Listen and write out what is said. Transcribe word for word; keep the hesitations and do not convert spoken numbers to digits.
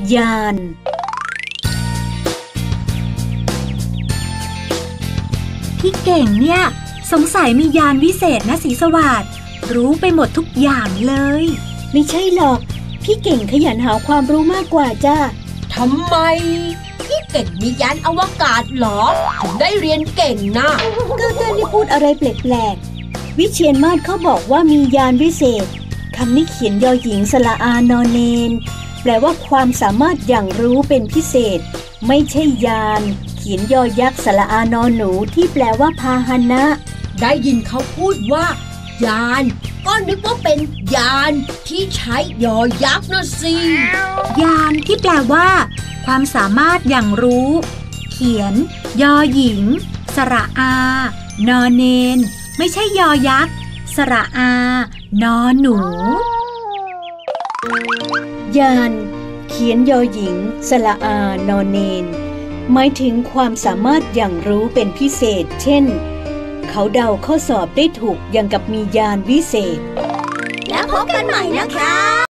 ยานพี่เก่งเนี่ยสงสัยมียานวิเศษนะศรีสวัสดิ์รู้ไปหมดทุกอย่างเลยไม่ใช่หรอกพี่เก่งขยันหาความรู้มากกว่าจ้าทำไมพี่เก่งมียานอวกาศเหรอถึงได้เรียนเก่งนะก็เต้นได้พูดอะไรแปลกๆวิเชียรมาศเขาบอกว่ามียานวิเศษคำนี้เขียนยอหญิงสระอานอเนนแปลว่าความสามารถอย่างรู้เป็นพิเศษไม่ใช่ยานเขียนยอยักษ์สระอานอหนูที่แปลว่าพาหนะได้ยินเขาพูดว่ายานก็นึกว่าเป็นยานที่ใช้ยอยักษ์นะสิยานที่แปลว่าความสามารถอย่างรู้เขียนยอหญิงสระอานอเนนไม่ใช่ยอยักษ์สระอานอหนูยานเขียนยอหญิงสระอานอเนนหมายถึงความสามารถอย่างรู้เป็นพิเศษเช่นเขาเดาข้อสอบได้ถูกอย่างกับมียานวิเศษแล้วพบกันใหม่นะคะ